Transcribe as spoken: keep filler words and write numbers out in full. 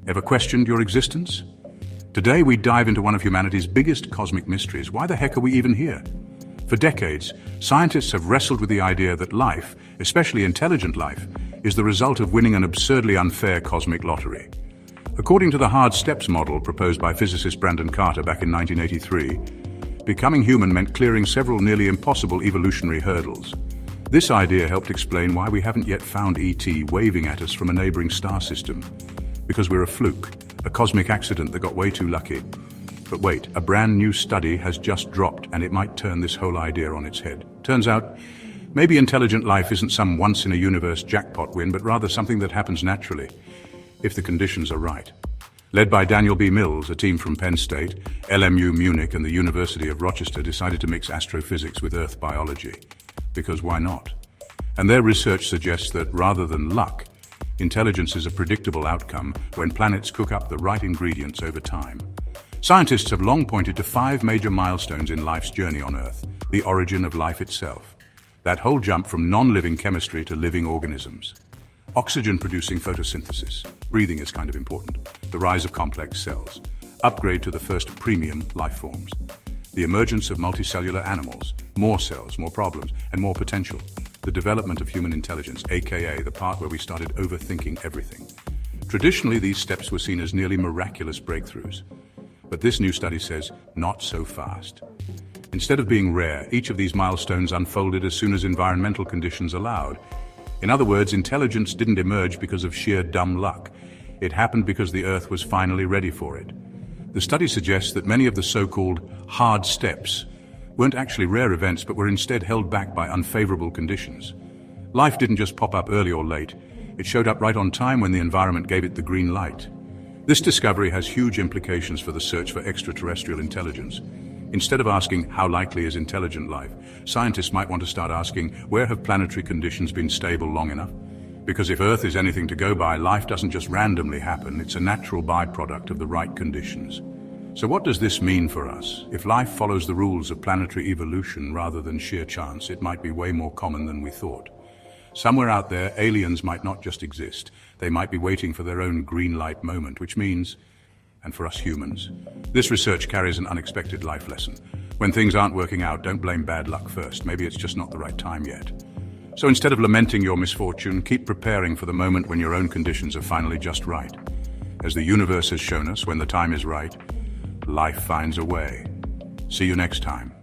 Ever questioned your existence? Today we dive into one of humanity's biggest cosmic mysteries. Why the heck are we even here? For decades, scientists have wrestled with the idea that life, especially intelligent life, is the result of winning an absurdly unfair cosmic lottery. According to the hard steps model proposed by physicist Brandon Carter back in nineteen eighty-three, becoming human meant clearing several nearly impossible evolutionary hurdles. This idea helped explain why we haven't yet found E T waving at us from a neighboring star system. Because we're a fluke, a cosmic accident that got way too lucky. But wait, a brand new study has just dropped and it might turn this whole idea on its head. Turns out, maybe intelligent life isn't some once-in-a-universe jackpot win, but rather something that happens naturally, if the conditions are right. Led by Daniel B. Mills, a team from Penn State, L M U Munich and the University of Rochester decided to mix astrophysics with Earth biology. Because why not? And their research suggests that rather than luck, intelligence is a predictable outcome when planets cook up the right ingredients over time. Scientists have long pointed to five major milestones in life's journey on Earth, the origin of life itself. That whole jump from non-living chemistry to living organisms. Oxygen-producing photosynthesis. Breathing is kind of important. The rise of complex cells. Upgrade to the first premium life forms. The emergence of multicellular animals. More cells, more problems, and more potential. The development of human intelligence, aka the part where we started overthinking everything. Traditionally, these steps were seen as nearly miraculous breakthroughs. But this new study says, not so fast. Instead of being rare, each of these milestones unfolded as soon as environmental conditions allowed. In other words, intelligence didn't emerge because of sheer dumb luck. It happened because the Earth was finally ready for it. The study suggests that many of the so-called hard steps weren't actually rare events, but were instead held back by unfavorable conditions. Life didn't just pop up early or late. It showed up right on time when the environment gave it the green light. This discovery has huge implications for the search for extraterrestrial intelligence. Instead of asking, how likely is intelligent life, scientists might want to start asking, where have planetary conditions been stable long enough? Because if Earth is anything to go by, life doesn't just randomly happen, it's a natural byproduct of the right conditions. So what does this mean for us? If life follows the rules of planetary evolution rather than sheer chance, it might be way more common than we thought. Somewhere out there, aliens might not just exist. They might be waiting for their own green light moment, which means, and for us humans, this research carries an unexpected life lesson. When things aren't working out, don't blame bad luck first. Maybe it's just not the right time yet. So instead of lamenting your misfortune, keep preparing for the moment when your own conditions are finally just right. As the universe has shown us, when the time is right, life finds a way. See you next time.